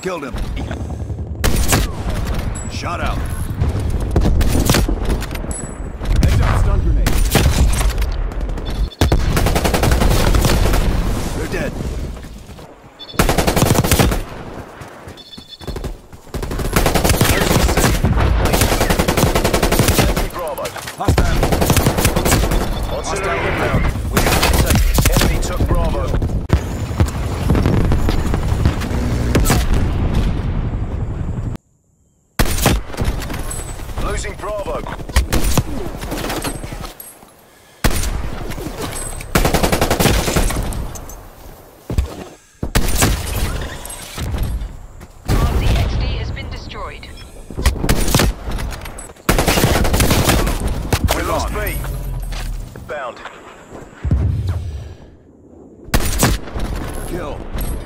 Killed him. Shot out. Heads up, stun grenade. They're dead. Hostile. Hostile inbound. We have to take. Enemy took Bravo. Losing Bravo. RCXD has been destroyed. We lost B. Bound. Kill.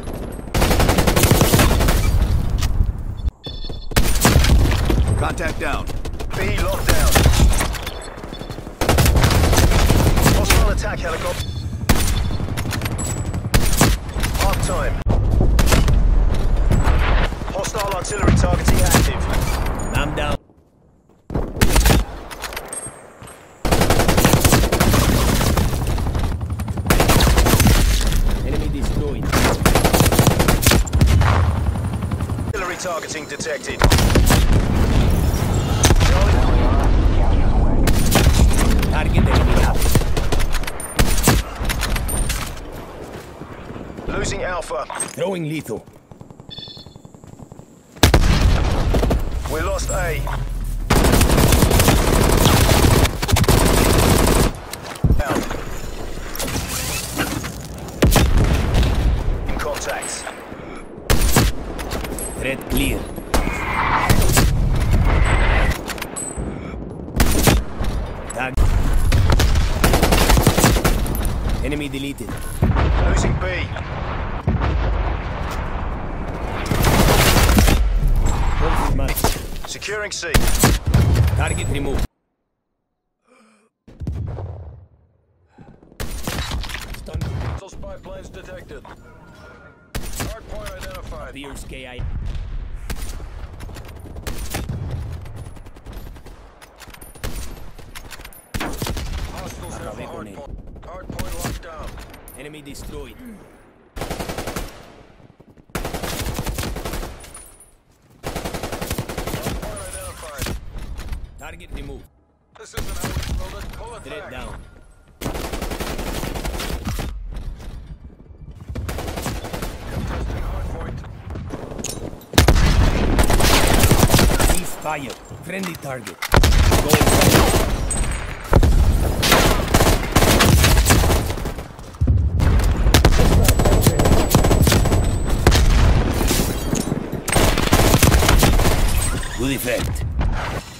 Contact down. B locked down. Hostile attack helicopter. Half time. Hostile artillery targeting active. I'm down. Enemy destroyed. Artillery targeting detected. Target enemy out. Losing Alpha. Throwing lethal. We lost A. Down. In contact. Threat clear. Tag. Enemy deleted. Losing B. Both match. Securing C. Target removed. Stun. Hostile spy planes detected. Hardpoint identified. Pierce KI. Hostiles have the Acabé con él. hardpoint. Hardpoint locked down. Enemy destroyed. Hardpoint identified. Target removed. This isn't how we build it. Pull it Threat back. down. Contesting hardpoint. Cease fire. Friendly target. Go. Good effect.